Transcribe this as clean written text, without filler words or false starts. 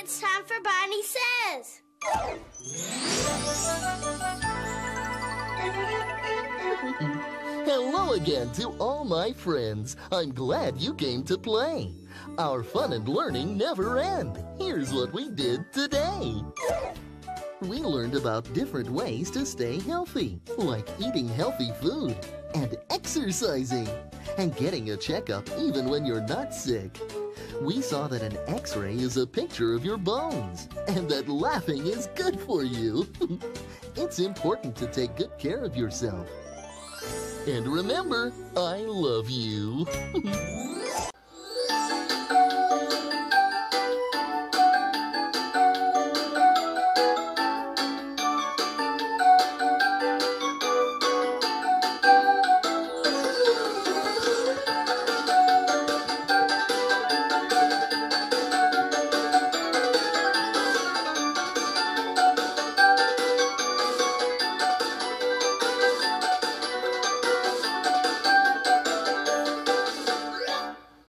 it's time for Barney Says. Hello again to all my friends. I'm glad you came to play. Our fun and learning never end. Here's what we did today. We learned about different ways to stay healthy, like eating healthy food, and exercising, and getting a checkup even when you're not sick. We saw that an X-ray is a picture of your bones, and that laughing is good for you. It's important to take good care of yourself. And remember, I love you.